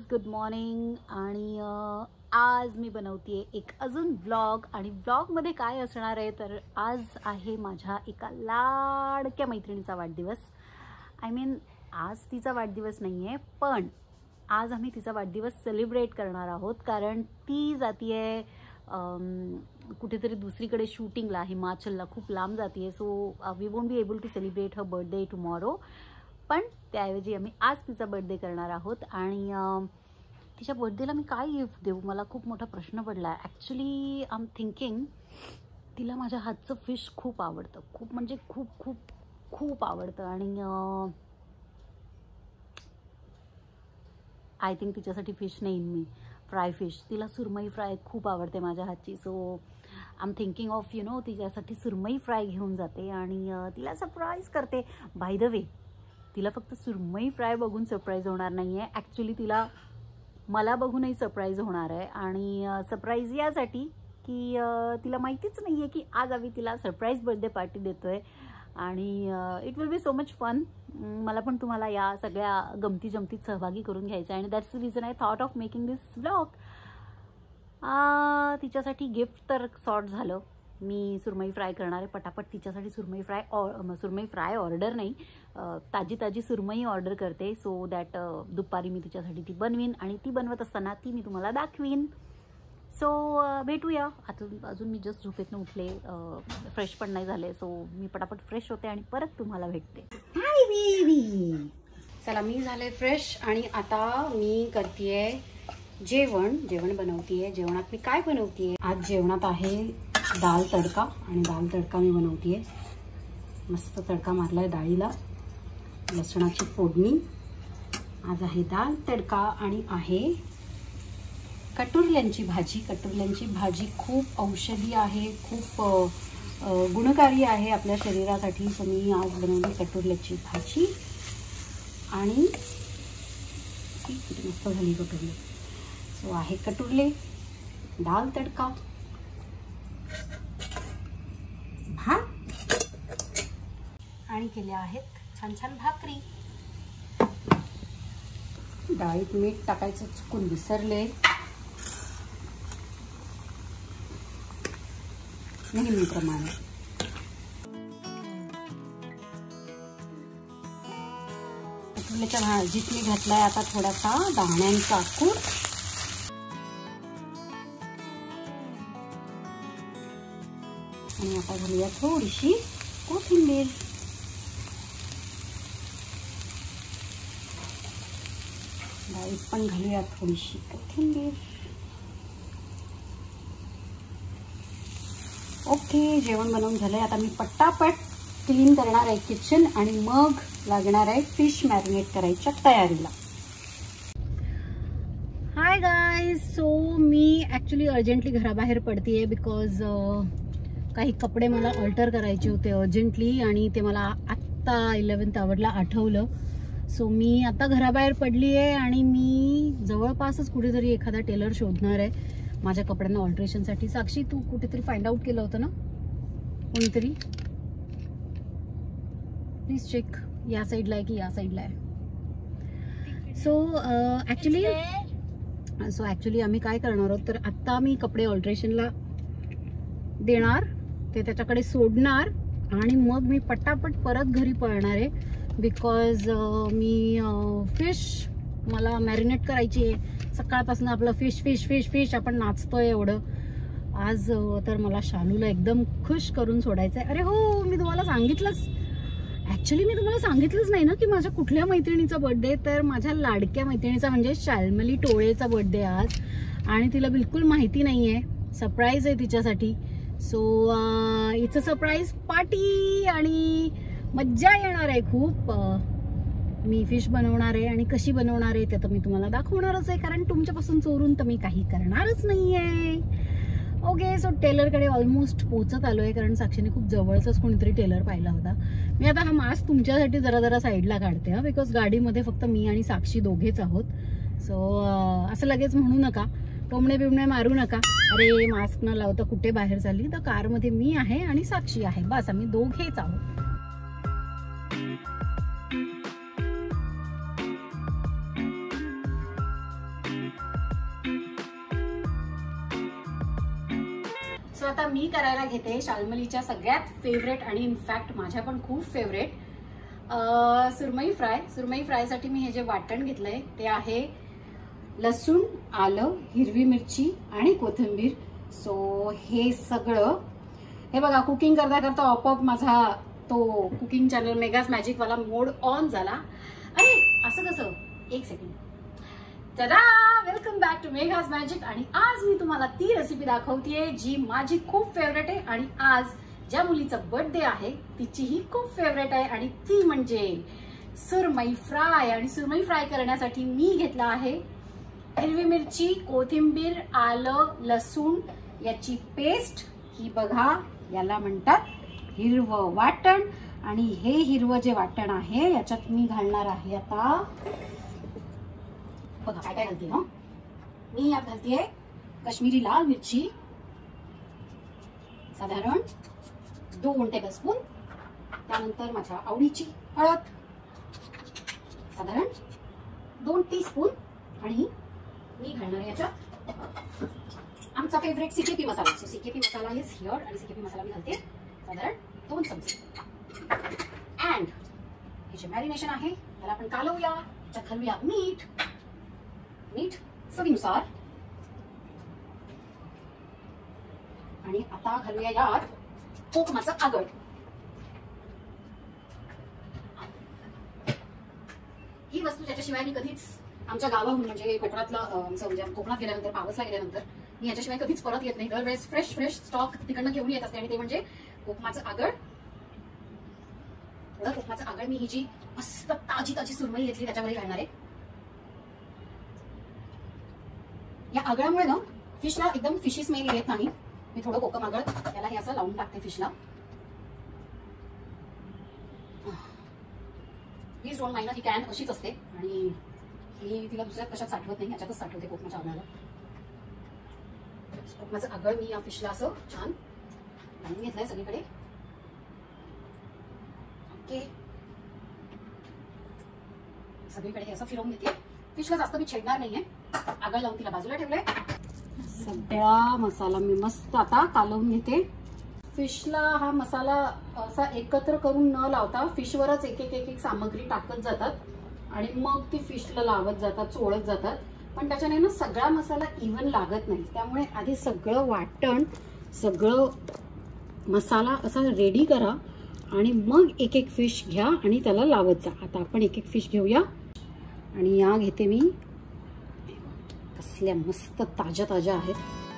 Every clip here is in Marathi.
Good morning. आणि आज मी बनवते एक अजून व्लॉग. आणि व्लॉगमध्ये काय असणार आहे तर आज आहे माझ्या एका लाडक्या मैत्रिणीचा वाढदिवस. आय मीन आज तिचा वाढदिवस नाही आहे, पण आज आम्ही तिचा वाढदिवस सेलिब्रेट करणार आहोत. कारण ती जातीये कुठेतरी दुसरीकडे शूटिंगला, हिमाचलला, खूप लांब जातीये. So we won't be able to celebrate her birthday tomorrow. पण त्याऐवजी आम्ही आज तिचा बर्थडे करणार आहोत. आणि तिच्या बर्थडेला मी काय गिफ्ट देऊ, मला खूप मोठा प्रश्न पडला आहे. ॲक्च्युली आय एम थिंकिंग तिला माझ्या हातचं फिश खूप आवडतं, खूप म्हणजे खूप खूप खूप आवडतं. आणि आय थिंक तिच्यासाठी फिश नेईन मी, फ्राय फिश. तिला सुरमई फ्राय खूप आवडते माझ्या हातची. So I am thinking of तिच्यासाठी सुरमई फ्राय घेऊन जाते आणि तिला सरप्राईज करते. बाय द वे, तिला फक्त सुरमई फ्राय बघून सरप्राईज होणार नाही आहे, ॲक्च्युली तिला मला बघूनही सरप्राईज होणार आहे. आणि सरप्राईज यासाठी की तिला माहितीच नाही आहे की आज आम्ही तिला सरप्राईज बर्थडे पार्टी देतो आहे. आणि it will be so much fun. मला पण तुम्हाला या सगळ्या गमती जमतीत सहभागी करून घ्यायचं आहे. आणि that's the reason I thought of making this vlog. तिच्यासाठी गिफ्ट तर सॉर्ट झालं. मी सुरमई फ्राय करणार आहे पटापट तिच्यासाठी. सुरमई फ्राय ऑर्डर नाही, ताजी ताजी सुरमई ऑर्डर करते. सो दॅट दुपारी मी तिच्यासाठी ती बनवीन आणि ती बनवत असताना ती मी तुम्हाला दाखवीन. सो भेटूया. अजून मी जस्ट झोपेतनं उठले, फ्रेश पण नाही झाले. सो मी पटापट फ्रेश होते आणि परत तुम्हाला भेटते. Hi baby. चला, मी झाले फ्रेश आणि आता मी करतेय जेवण बनवतेय. जेवणात मी काय बनवतेय, आज जेवणात आहे दाल तडका. आणि दाल तडका मी बनवतेय. मस्त तडका मारलाय डाळीला, लसणाची फोडणी. आज आहे दाल तडका आणि आहे कटुरल्यांची भाजी. कटुरल्यांची भाजी खूप औषधी आहे, खूप गुणकारी आहे आपल्या शरीरासाठी. सो मी आज बनवली कटुरल्याची भाजी. आणि किती मस्त झाली कटुरले. सो आहे कटुरले, दाल तडका, भात आणि केल्या आहेत छान छान भाकरी. डाळीत मीठ टाकायचं चुकून विसरले. नेहमीप्रमाणे कटुरल्याच्या भाजीत मी घातलाय आता थोडासा दाण्यांचा कूट. आणि आता घालूया थोडीशी कोथिंबीर. डाळीत पण घालूया थोडीशी कोथिंबीर. ओके, जेवण बनवून झालंय. आता मी पटापट क्लीन करणार आहे किचन आणि मग लागणार आहे फिश मॅरिनेट करायच्या तयारीला. Hi guys. सो मी ॲक्च्युली अर्जंटली घराबाहेर पडतीये बिकॉज काही कपडे मला ऑल्टर करायचे होते अर्जंटली आणि ते मला आत्ता 11th आवरला आठवलं. सो मी आता घराबाहेर पडली आहे आणि मी जवळपासच कुठेतरी एखादा टेलर शोधणार आहे माझ्या कपड्यांना ऑल्टरेशनसाठी. साक्षी, तू कुठेतरी फाइंड आउट केलं होतं ना कोणीतरी? प्लीज चेक, या साईडला आहे की या साईडला आहे. सो ॲक्च्युली आम्ही काय करणार आहोत तर आत्ता मी कपडे ऑल्टरेशनला देणार, ते त्याच्याकडे सोडणार आणि मग मी पटापट परत घरी पळणार आहे. बिकॉज मी फिश मला मॅरिनेट करायची आहे. सकाळपासून आपलं फिश फिश फिश फिश आपण नाचतोय एवढं. आज तर मला शालूला एकदम खुश करून सोडायचं आहे. अरे हो, मी तुम्हाला सांगितलंच, ॲक्च्युली मी तुम्हाला सांगितलंच नाही ना की माझ्या कुठल्या मैत्रिणीचा बर्थडे. तर माझ्या लाडक्या मैत्रिणीचा म्हणजे शाल्मली टोळेचा बर्थडे आज. आणि तिला बिलकुल माहिती नाही आहे, सरप्राईज आहे तिच्यासाठी. So it's a surprise party आणि मज्जा येणार आहे खूप. मी फिश बनवणार आहे आणि कशी बनवणार आहे ते तर मी तुम्हाला दाखवणारच आहे, कारण तुमच्यापासून चोरून तर मी काही करणारच नाही आहे. ओके, सो टेलरकडे ऑलमोस्ट पोहोचत आलो आहे, कारण साक्षीने खूप जवळचाच कोणीतरी टेलर पाहिला होता. मी आता हा मास्क तुमच्यासाठी जरा साईडला काढते हा, बिकॉज गाडीमध्ये फक्त मी आणि साक्षी दोघेच आहोत. सो असं लगेच म्हणू नका, टोमणे बिमणे मारू नका. अरे मास्क न लावता कुठे बाहेर चालली, तर कारमध्ये मी आहे आणि साक्षी आहे, बस आम्ही दोघेच आहोत. सो आता मी करायला घेते शाल्मलीच्या सगळ्यात फेवरेट आणि इनफॅक्ट माझ्या पण खूप फेवरेट सुरमई फ्राय. सुरमई फ्रायसाठी मी हे जे वाटण घेतलंय ते आहे लसूण, आलं, हिरवी मिरची आणि कोथिंबीर. सो हे सगळं हे बघा कुकिंग करता करता आपोआप माझा तो कुकिंग चॅनल मेगाज मॅजिक वाला मोड ऑन झाला. अरे असं कसं, एक second. Tada, welcome back to Megha's magic. आणि आज मी तुम्हाला ती रेसिपी दाखवतेय जी माझी खूप फेवरेट आहे आणि आज ज्या मुलीचा बर्थडे आहे तिचीही खूप फेवरेट आहे आणि ती म्हणजे सुरमई फ्राय. आणि सुरमई फ्राय करण्यासाठी मी घेतला आहे हिरवी मिरची, कोथिंबीर, आलं, लसूण याची पेस्ट. ही बघा, याला म्हणतात हिरवं वाटण. आणि हे हिरवं जे वाटण आहे याच्यात मी घालणार आहे आता बघा काय काय घालते ना मी. यात घालतेय काश्मीरी लाल मिरची साधारण 2 टेबलस्पून. त्यानंतर माझ्या आवडीची हळद साधारण 2 टीस्पून. आणि मी घालणार आहे याच्यात आमचा favourite CKP masala. So CKP masala is here. आणि सीकेपी मसाला मी घालते साधारण 2 चमचे. अँड हे जे मॅरिनेशन आहे त्याला आपण कालवूया. याच्यात घालूया मीठ चवीनुसार. आणि आता घालूया यात कोकमाचं आगळ. ही वस्तू ज्याच्याशिवाय मी कधीच आमच्या गावाहून म्हणजे कोकणातला आमचं म्हणजे कोकणात गेल्यानंतर पावसला गेल्यानंतर मी याच्याशिवाय कधीच परत येत नाही. दरवेळेस फ्रेश स्टॉक तिकडनं घेऊन येत असते आणि ते म्हणजे कोकमाचं आगळ. कोकमाचं आगळ मी ही जी मस्त ताजी सुरमई घेतली त्याच्यावर घालणार आहे. या आगळामुळे ना फिशला एकदम फिशी स्मेल येत नाही. मी थोडं कोकम आगळ त्याला हे असं लावून टाकते फिशला. प्लीज डोंट माइंड, ही कॅन अशीच असते आणि मी तिला दुसऱ्यात कशात साठवत नाही, याच्यातच साठवते कोकमाच्या आगळाला. कोकमाचं आगळ मी या फिशला असं छान लावून घेतलंय सगळीकडे. ओके, सगळीकडे हे असं फिरवून घेते. फिशला जास्त मी छेडणार नाहीये. आगळ लावून तिला बाजूला ठेवलंय. सगळा मसाला मी मस्त आता कालवून घेते. फिशला हा मसाला असा एकत्र करून न लावता फिशवरच एक एक सामग्री टाकत जातात आणि मग ती फिशला लावत जातात, चोळत जातात. पण त्याच्याने ना सगळा मसाला इव्हन लागत नाही. त्यामुळे आधी सगळं वाटण, सगळं मसाला असा रेडी करा आणि मग एक एक फिश घ्या आणि त्याला लावत जा. आता आपण एक एक फिश घेऊया. आणि या घेते मी, कसल्या मस्त ताज्या आहेत.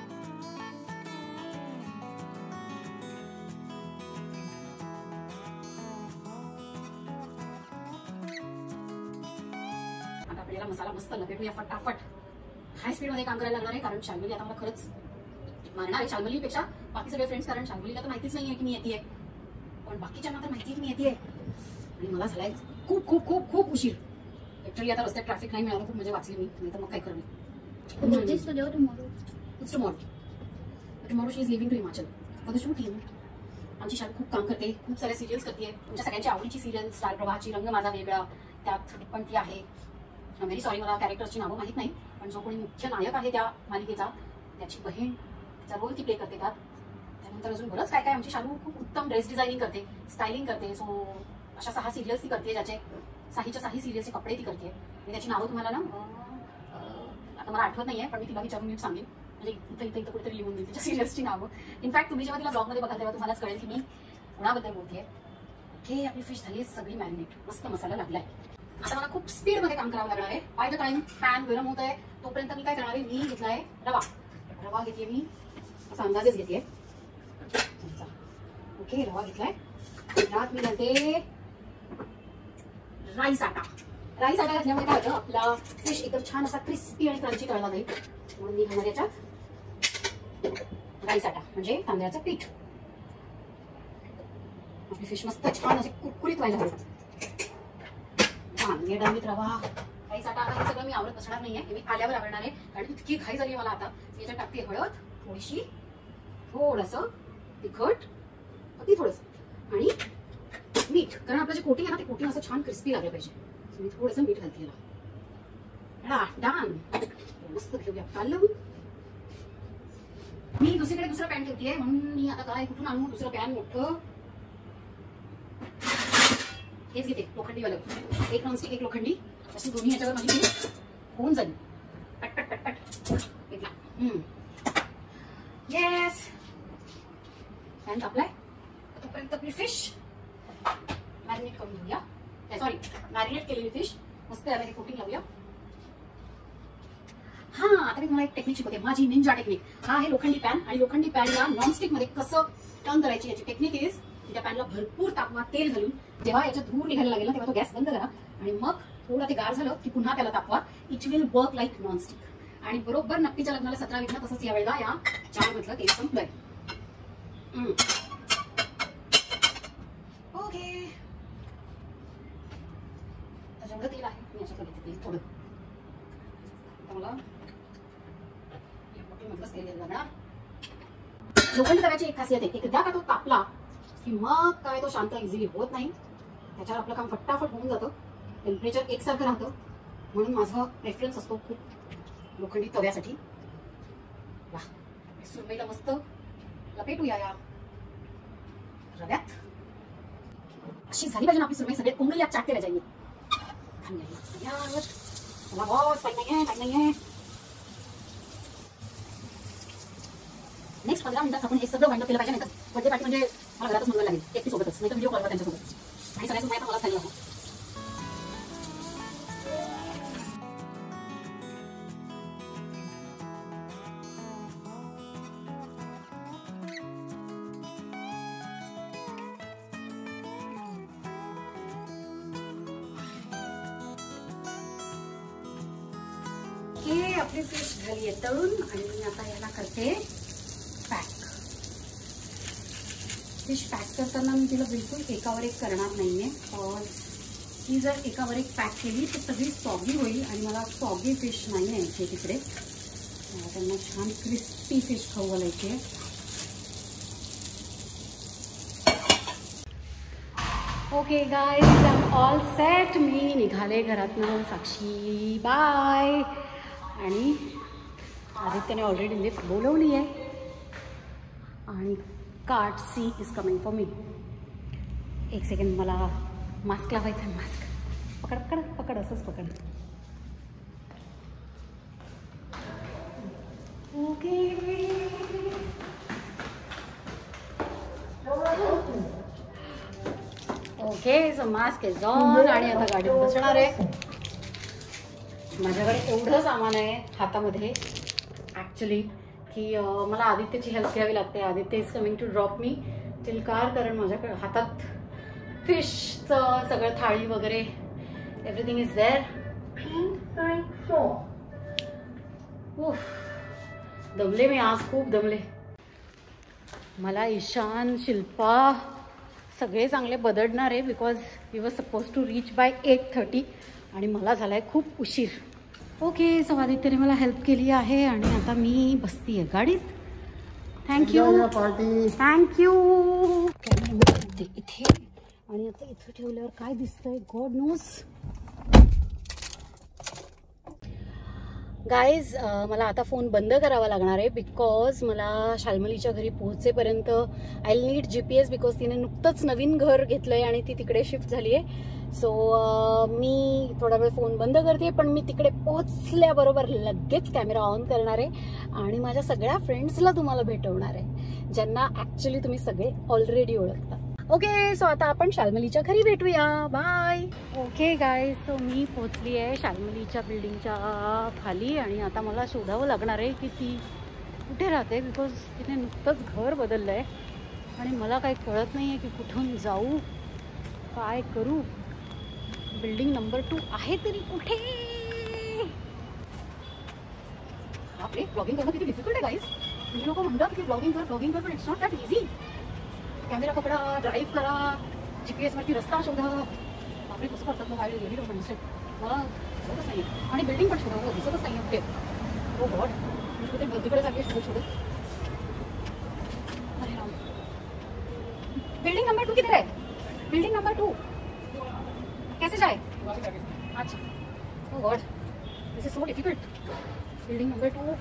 आता आपल्याला मसाला मस्त लपेटूया फटाफट. हाय स्पीड मध्ये काम करायला लागणार आहे कारण शाल्मली आता मला खरंच मारणार आहे. शाल्मलीपेक्षा बाकी सगळे फ्रेंड्स, कारण शाल्मलीला तर माहितीच नाहीये की मी येतेय, पण बाकीच्यांना तर माहिती आहे की मी येतेय. आणि मला झालाय खूप खूप खूप खूप उशीर. ऍक्च्युअली आता रस्त्यात ट्रॅफिक नाही मिळालं, खूप म्हणजे वाचली मी, नाही तर मग काय करेन. Tomorrow she is living to Himachal for the shooting. आमची शाळा खूप काम करते, खूप साऱ्या सिरियल्स करते. तुमच्या सगळ्यांची आवडीची सिरियल स्टार प्रवाहाची रंग माझा वेगळा, त्यात पण ती आहे. व्हेरी सॉरी, मला कॅरेक्टर्सची नावं माहीत नाही, पण जो कोणी मुख्य नायक आहे त्या मालिकेचा त्याची बहीण, त्याचा रोल ती प्ले करते त्यात. त्यानंतर अजून बरंच काय काय. आमची शालू खूप उत्तम ड्रेस डिझायनिंग करते, स्टायलिंग करते. सो अशा 6 सिरियल्स ती करते, ज्याचे 6 सिरियलचे कपडे ती करते. आणि त्याची नावं तुम्हाला ना आता मला आठवत नाहीये, पण मी तिला विचारून मी सांगेन. म्हणजे इथं कुठेतरी लिहून देईल तिच्या सिरियल्सची नावं. इनफॅक्ट तुम्ही जेव्हा तिला ब्लॉगमध्ये बघाल तेव्हा तुम्हालाच कळेल की मी कोणाबद्दल बोलतेय. हे आपली फिश झाली सगळी मॅरिनेट, मस्त मसाला लागलाय. आता मला खूप स्पीडमध्ये काम करावं लागणार आहे. बाय द टाइम पॅन गरम होत आहे तोपर्यंत मी काय करणार आहे, मी घेतलाय रवा घेतलीये मी, असा अंदाजेच घेतलीये. ओके, रवा घेतलाय. त्यात मी घालते राईस आटा. राईस आटा घातल्यामुळे काय होतं, आपला फिश एकदम छान असा क्रिस्पी आणि क्रंची तळला जाईल. म्हणून मी घालणार याच्यात राईस आटा म्हणजे तांदळाचं पीठ. आपली फिश मस्त छान असे कुरकुरीत व्हायला हवे. छान डाळीत रवा, राईस आटा. आता हे सगळं मी आवडत बसणार नाहीये, हे मी आल्यावर आवडणार आहे कारण इतकी घाई झाली मला. आता मी याच्यात टाकते हळद थोडीशी, थोडंसं तिखट, अगदी थोडंसं, आणि मीठ. कारण आपलं जे कोटिंग आहे ना ते कोटिंग असं छान क्रिस्पी लागलं पाहिजे. मी थोडंसं मीठ घालते याला. डन. चाललं मी दुसरीकडे दुसरा पॅन ठेवतीये म्हणून मी आता काय कुठून आणू दुसरं पॅन मोठं. हेच घेते लोखंडीवालं, एक नॉनस्टिक एक लोखंडी, अशी दोन्ही याच्यावर माझी होऊन जाईल. पट पट पट पट घेतला. येस. Pan apply. तोपर्यंत आपली फिश मॅरिनेट करून घेऊया. सॉरी, मॅरिनेट केलेली फिश मस्त याला कोटिंग लावूया. हा, आता मी तुम्हाला एक टेक्निक शिकवते, माझी निंजा टेक्निक. हा आहे लोखंडी पॅन आणि लोखंडी पॅनला नॉनस्टिक मध्ये कसं टर्न करायची याची टेक्निक इज, त्या पॅनला भरपूर तापवा तेल घालून जेव्हा याच्यात धूर निघायला लागेल ना तेव्हा तो गॅस बंद करा आणि मग थोडं ते गार झालं की पुन्हा त्याला तापवा. It will work like nonstick. आणि बरोबर नक्कीच्या लग्नाला 17 विघ्न तसंच या वेळेला या चार मधलं तेल संपलंय. ओके, जेवढं तेल आहे मी याच्यात घेते थोडं. मला लोखंडी तव्याची एक खासियत आहे, एकदा का तो तापला की मग काय तो शांत इझिली होत नाही. त्याच्यावर आपलं काम फटाफट होऊन जातं. टेम्परेचर एकसारखं राहतं म्हणून माझा प्रेफरन्स असतो खूप लोखंडी तव्यासाठी. वाह, सुरमईला मस्त लपेटूया या रव्यात. अशी झाली पाहिजे ना आपली सुरमई, सगळे उंगली यात चाटते रह जाएंगे. बॉस टाइम नाहीये. नेक्स्ट 15 मिनिटात आपण हे सगळं वाइंड अप केलं पाहिजे. नाही तर बर्थडे पार्टी म्हणजे मला घरातच म्हणून लागेल एकटी सोबतच, नाही तर व्हिडिओ कॉल त्यांच्यासोबत आणि सगळ्यांचं माहिती मला खाली. आपली फिश झाली आहे तळून आणि मी आता याला करते पॅक. फिश पॅक करताना मी तिला बिलकुल एकावर एक करणार नाहीये. ती जर एकावर एक पॅक केली तर सगळी सॉगी होईल आणि मला सॉगी फिश नाही न्यायची तिकडे. त्यांना छान क्रिस्पी फिश खाऊ घालायची आहे. Okay guys, I am all set. मी निघाले घरातनं. साक्षी बाय. आणि आदित्यने ऑलरेडी लिफ्ट बोलवली आहे आणि cart she is coming for me. एक सेकंड, मला मास्क लावायचा आहे. मास्क पकड पकड पकड, असंच पकड. Okay, okay, so mask is on आणि आता गाडीत बसणार आहे. माझ्याकडे एवढं सामान आहे हातामध्ये ॲक्च्युली की मला आदित्यची हेल्प घ्यावी लागते. Aditya is coming to drop me till car, कारण माझ्याकडे हातात फिशचं सगळं थाळी वगैरे एव्हरीथिंग इज देअर. दमले मी आज, खूप दमले. मला ईशान, शिल्पा सगळे चांगले बदडणार आहे because we were suppose to reach by 8:30 आणि मला झालाय खूप उशीर. ओके, सो आदित्यने मला हेल्प केली आहे आणि आता मी बसती आहे गाडीत. Thank you thank you. इथे आणि आता इथे ठेवल्यावर काय दिसतंय गॉड नोज. गाईज, मला आता फोन बंद करावा लागणार आहे बिकॉज मला शाल्मलीच्या घरी पोहोचेपर्यंत I will need GPS because तिने नुकतंच नवीन घर घेतलं आहे आणि ती तिकडे शिफ्ट झाली आहे. सो मी थोडा वेळ फोन बंद करते, पण मी तिकडे पोहोचल्याबरोबर लगेच कॅमेरा ऑन करणार आहे आणि माझ्या सगळ्या फ्रेंड्सला तुम्हाला भेटवणार आहे ज्यांना ॲक्च्युली तुम्ही सगळे ऑलरेडी ओळखता. ओके, सो आता आपण शाल्मलीच्या घरी भेटूया. बाय. ओके गाईज, सो मी पोहोचली आहे शाल्मलीच्या बिल्डिंगच्या खाली आणि आता मला शोधावं लागणार आहे की ती कुठे राहते बिकॉज तिने नुकतंच घर बदललं आहे आणि मला काही कळत नाही आहे की कुठून जाऊ, काय करू. बिल्डिंग नंबर 2 आहे तरी कुठे. आपले ब्लॉगिंग करणं किती डिफिकल्ट आहे गाईज. तुम्ही लोक म्हणतात की ब्लॉगिंग कर पण it's not that easy. Camera पकडा, ड्राईव्ह करा, GPS वरती रस्ता शोधा. बापरे, कसं करतात मग. I really don't understand. मला दिसतच नाही आणि बिल्डिंग पण शोधा, दिसतच नाही कुठे. हो गॉड, मी कुठे गर्दीकडे जागे शोधत. अरे राम, बिल्डिंग नंबर 2 किधर है? बिल्डिंग नंबर 2 कैसे जाए? अच्छा, oh God, this is so difficult. Building number 2.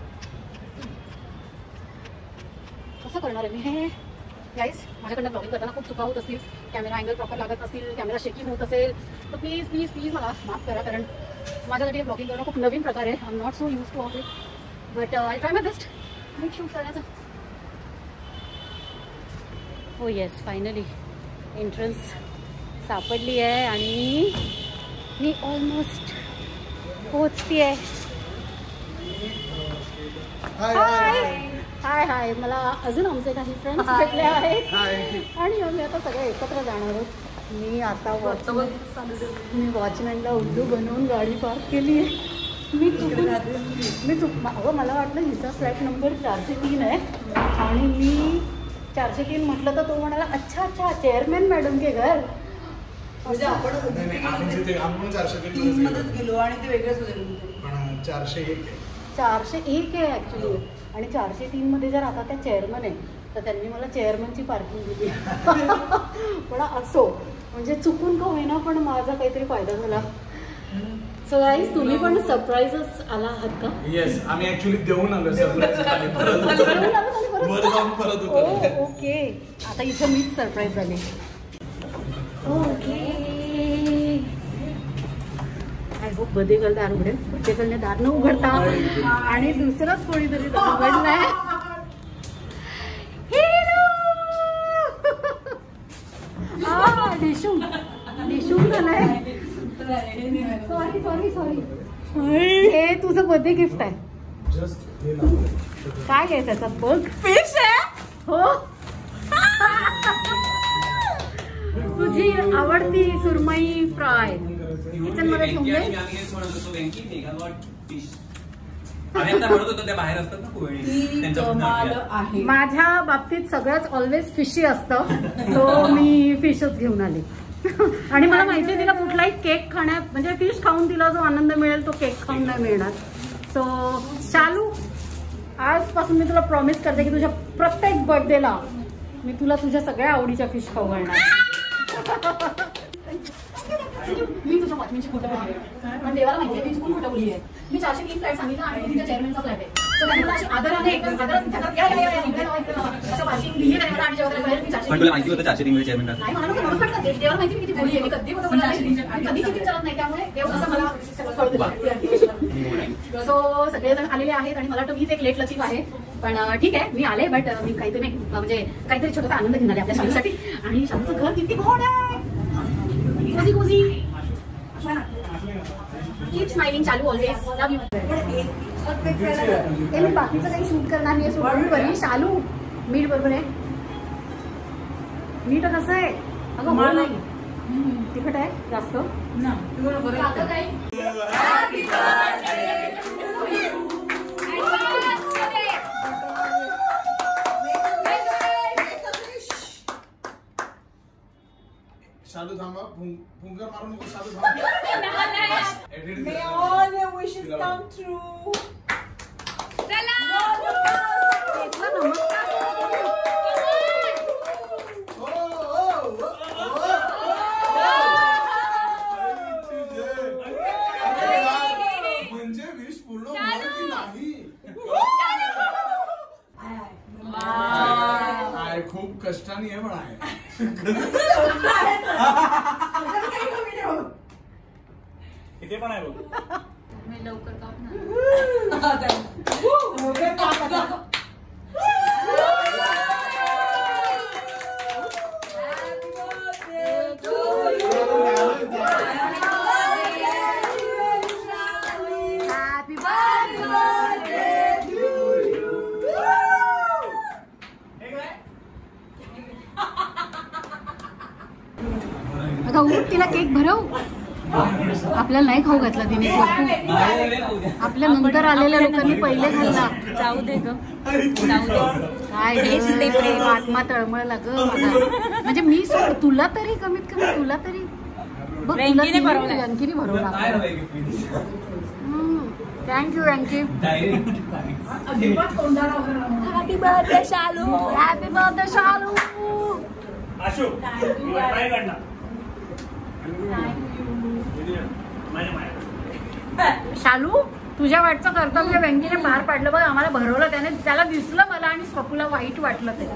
कसं करणार आहे मी हे गाईज? माझ्याकडनं ब्लॉगिंग करताना खूप चुका होत असतील, कॅमेरा अँगल प्रॉपर लागत नसतील, कॅमेरा शेकिंग होत असेल तर प्लीज प्लीज प्लीज मला माफ करा, कारण माझ्यासाठी ब्लॉगिंग करणं खूप नवीन प्रकार आहे. I am not so use to of it, but I try my best नीट शूट करण्याचं. हो येस, फायनली एंट्रन्स सापडली आहे आणि मी ऑलमोस्ट पोहोचती आहे. हाय हाय, मला अजून आमचे काही फ्रेंड्स भेटले आहेत आणि आम्ही आता सगळे एकत्र जाणार आहोत. मी आता वॉचमॅनला उल्लू बनवून गाडी पार्क केली आहे. अगं मला वाटलं हिचा फ्लॅट नंबर 403 आहे आणि मी 403 म्हटलं तर तो म्हणाला अच्छा अच्छा चेअरमॅन मॅडम के घर. म्हणजे आपण 403 मध्येच गेलो आणि ते वेगळंच होते, पण 401 आहे ॲक्च्युली. आणि 403 मध्ये जर आता त्या चेअरमन आहे तर त्यांनी मला चेअरमनची पार्किंग दिली. पण असो, म्हणजे चुकून का होईना पण माझा काहीतरी फायदा झाला. सो गाईज, तुम्ही पण सरप्राईजच आला आहात का? येस, आम्ही ऍक्च्युअली देऊन आलो सरप्राईज. ओके, आता इथं मीच सरप्राईज झाली. ओके, आय होप बदेकल दार उघडेल. बदेकलने दार न उघडता आणि दुसरंच कोणीतरी उघडलंय. डिशूम झालाय. सॉरी हे तुझं बर्थडे गिफ्ट आहे. काय आहे त्याचा? बघ, फिश आहे. हो, तुझी आवडती सुरमई फ्राय किचन मध्ये ठेवले. माझ्या बाबतीत सगळंच ऑलवेज फिशी असतं, सो मी फिशच घेऊन आले. आणि मला माहिती आहे तिला कुठलाही केक खाण्यात, म्हणजे फिश खाऊन तिला जो आनंद मिळेल तो केक खाऊन नाही मिळणार. सो चालू, आजपासून मी तुला प्रॉमिस करते की तुझ्या प्रत्येक बर्थडेला मी तुला तुझ्या सगळ्या आवडीच्या फिश खाऊ घालणार. मी तुझ्या वॉचमॅनची खोटं बोलली आहे, पण देवाला माहिती आहे मी चुकून खोटं बोलली आहे. मी 403 फ्लॅट सांगितलं आणि तिच्या चेअरमॅनचा फ्लॅट आहे. सो त्यांनी मला अशी आदराने एकदम असं पार्किंग दिली आणि मला आणि जेव्हा मी 403 मध्ये चेअरमॅन नाही मला म्हणून पण देवाला माहिती मी किती बोलली आहे. मी कधी कधी चिटिंग चालत नाही, त्यामुळे देव असं मला सगळं कळतं. सो सगळेजण आलेले आहेत आणि मला वाटतं मीच एक लेट लचीक आहे, पण ठीक आहे मी आले. बट मी काहीतरी म्हणजे काहीतरी छोटासा आनंद घेऊन आले आपल्या शालूसाठी. आणि शालूचं घर किती गोड आहे. Cosy cosy. कीप स्माइलिंग चालू, ऑलवेज लव यू. मी बाकीचं काही शूट करणार नाही, सोडून बरी. शालू, मीठ बरोबर आहे? मीठ कसं आहे? अगं मला नाही, तिखट आहे जास्त ना. शालू थांबा, फुंकर मारू नको. शालू थांबा. May all your wishes come true. चला. म्हणजे विश पूर्ण होणार की नाही? काय खूप कष्टाने आहे पण आहे. इथे पण आहे बघ. मी लवकर काप ना. तिला केक भरव. आपल्याला नाही खाऊ घातला तिने. आपल्या नंतर आलेल्या लोकांनी पहिले खाल्ला. जाऊ दे ग, जाऊ दे. काय प्रेम, आत्मा तळमळला ग माझा. म्हणजे मी तुला तरी कमीत कमी तुला तरी बघ, अंकीने भरवला. Thank you thank you. Happy birthday Shalu. Happy birthday Shalu. Shalu तुझ्या वाटचं कर्तव्य व्यंगीने पार पाडलं बघ, आम्हाला भरवलं त्याने, त्याला दिसलं मला आणि स्वपूला वाईट वाटलं ते.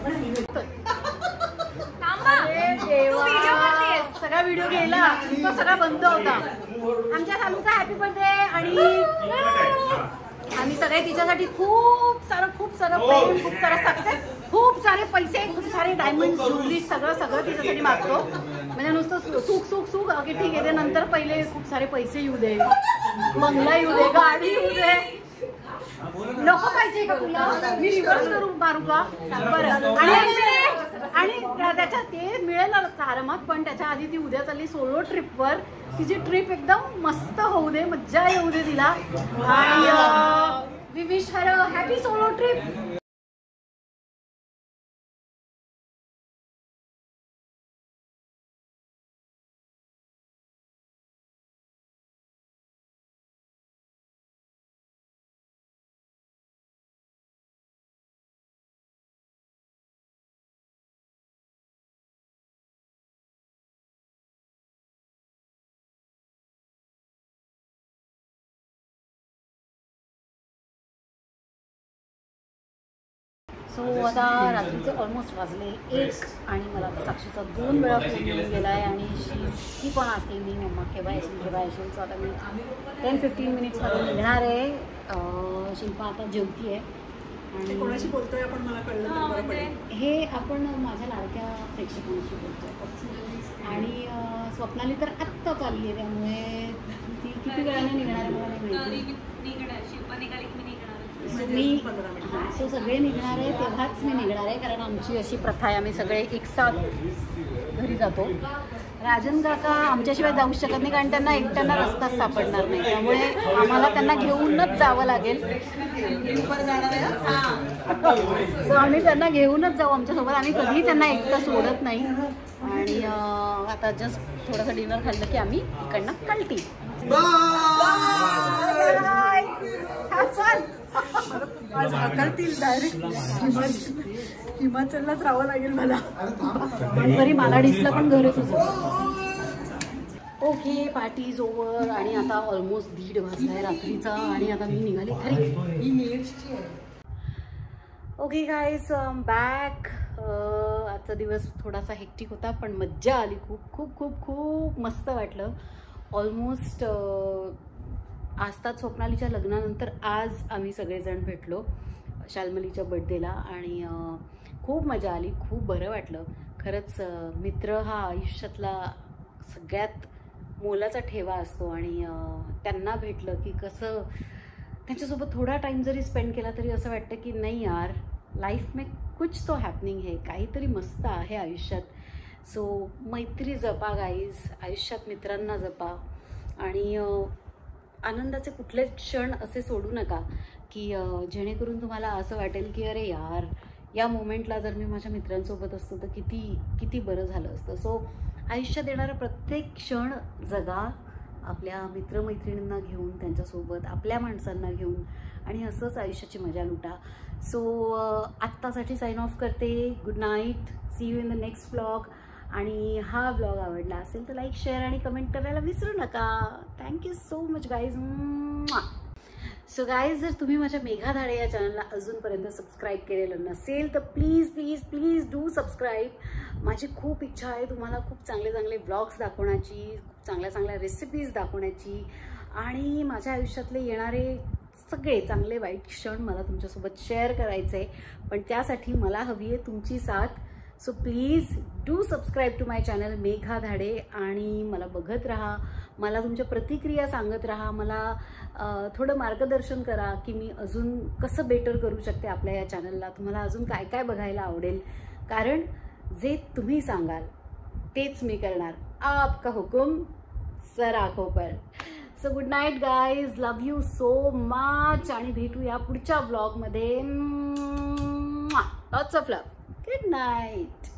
सगळा व्हिडिओ गेला, तो सगळा बंद होता. आमच्या सासूचा हॅपी बर्थडे आणि आम्ही सगळे तिच्यासाठी खूप सारं प्रेम, खूप सारा सक्सेस, खूप सारे पैसे, खूप सारे डायमंड, ज्वेलरी, सगळं तिच्यासाठी मागतो. म्हणजे नुसतं सुख ओके ठीक आहे, ते नंतर पहिले खूप सारे पैसे येऊ दे, बंगला येऊ दे, गाडी येऊ दे. नको पाहिजे का तुला? मी रिव्हर्स करून मारू का? बरं. आणि त्याच्या ते मिळेल आरामात, पण त्याच्या आधी ती उद्या चालली सोलो ट्रिपवर. तिची ट्रिप एकदम मस्त होऊ दे, मज्जा येऊ दे तिला. आणि we wish her a happy solo trip. So आता रात्रीचे ऑलमोस्ट वाजले 1 आणि मला आता साक्षीचा 2 वेळा फोन येऊन गेला आहे आणि ती पण असते मी मम्मा केव्हा येशील. सो आता मी 10-15 मिनिट्समध्ये निघणार आहे. शिल्पा आता जेवती आहे आणि कोणाशी बोलतोय आपण मला कळलं. हे आपण माझ्या लाडक्या प्रेक्षकांशी बोलतोय आणि स्वप्नाली तर आत्ता चालली आहे, त्यामुळे ती किती वेळाने निघणार आहे मला नाही माहिती. सो सगळे निघणार आहे तेव्हाच मी निघणार आहे, कारण आमची अशी प्रथा आहे, आम्ही सगळे एकसाथ घरी जातो. राजन काका आमच्याशिवाय जाऊ शकत नाही, कारण त्यांना एकट्यांना रस्ताच सापडणार नाही, त्यामुळे आम्हाला त्यांना घेऊनच जावं लागेल. सो आम्ही त्यांना घेऊनच जाऊ आमच्यासोबत, आम्ही कधीही त्यांना एकटं सोडत नाही. आणि आता जस्ट थोडंसं डिनर खाल्लं की आम्ही इकडनं कळती. डायरेक्ट हिमाचललाच राहावं लागेल मला. तरी मला डिसला पण घरच होतं. ओके, पार्टी इज ओव्हर आणि आता ऑलमोस्ट 1:30 वाजलाय रात्रीचा आणि आता मी निघाली खरी. Okay guys, back. आजचा दिवस थोडासा हेक्टिक होता पण मज्जा आली, खूप खूप खूप खूप मस्त वाटलं. ऑलमोस्ट आजताच स्वप्नालीच्या लग्नानंतर आज आम्ही सगळेजण भेटलो शाल्मलीच्या बर्थडेला आणि खूप मजा आली, खूप बरं वाटलं. खरंच मित्र हा आयुष्यातला सगळ्यात मोलाचा ठेवा असतो आणि त्यांना भेटलं की कसं त्यांच्यासोबत थोडा टाईम जरी स्पेंड केला तरी असं वाटतं की नाही यार, लाईफ में कुछ तो हॅपनिंग है, काहीतरी मस्त आहे आयुष्यात. सो मैत्री जपा गाईज, आयुष्यात मित्रांना जपा आणि आनंदाचे कुठलेच क्षण असे सोडू नका की जेणेकरून तुम्हाला असं वाटेल की अरे यार, या मोमेंटला जर मी माझ्या मित्रांसोबत असतो तर किती किती बरं झालं असतं. सो आयुष्यात येणारा प्रत्येक क्षण जगा, आपल्या मित्रमैत्रिणींना घेऊन, त्यांच्यासोबत आपल्या माणसांना घेऊन आणि असंच आयुष्याची मजा लुटा. सो आत्तासाठी साइन ऑफ करते. Good night, see you in the next vlog. आणि हा व्लॉग आवडला असेल तर लाईक, शेअर आणि कमेंट करायला विसरू नका. Thank you so much guys. So guys, जर तुम्ही माझ्या मेघा धाडे या चॅनलला अजूनपर्यंत सबस्क्राईब केलेलं नसेल तर please please please do subscribe. माझी खूप इच्छा आहे तुम्हाला खूप चांगले चांगले व्लॉग्स दाखवण्याची, खूप चांगल्या चांगल्या रेसिपीज दाखवण्याची आणि माझ्या आयुष्यातले येणारे सगळे चांगले वाईट क्षण मला तुमच्यासोबत शेअर करायचे, पण त्यासाठी मला हवी आहे तुमची साथ. So please do subscribe to my channel Megha Dhade आणि मला बघत राहा, मला तुमच्या प्रतिक्रिया सांगत राहा, मला थोडं मार्गदर्शन करा की मी अजून कसं बेटर करू शकते आपल्या या चॅनलला, तुम्हाला अजून काय काय बघायला आवडेल, कारण जे तुम्ही सांगाल तेच मी करणार. आपका हुकुम सर आंखों पर. So good night guys, love you so much आणि भेटूया पुढच्या व्लॉगमध्ये. Lots of love. Good night.